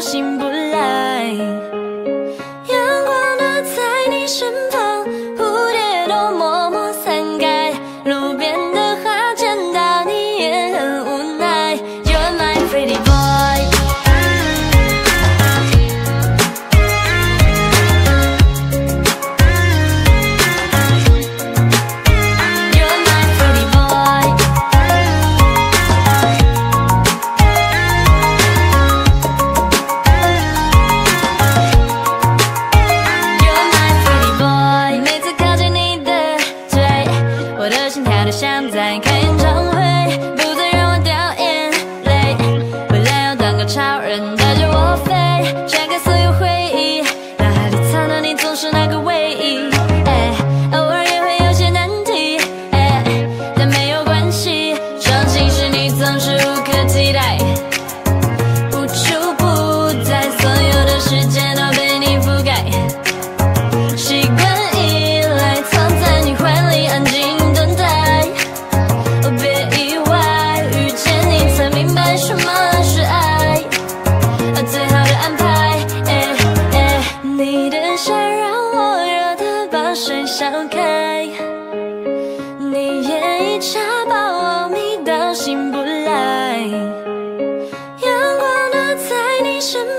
醒不来。阳光的在你身旁，蝴蝶都默默散开，路边的花见到你也很无奈。You're my pretty boy。 像在看演唱会，不再让我掉眼泪。未来要当个超人，带着我飞，拆开所有回忆。脑海里藏的你总是那个唯一。偶尔也会有些难题，但没有关系。相信是你总是无可替代，无处不在，所有的世界都被你覆盖。习惯依赖，藏在你怀里，安静。什么是爱？最好的安排。你的笑让我热得把水烧开，你也一茶把我迷到醒不来。阳光的在你身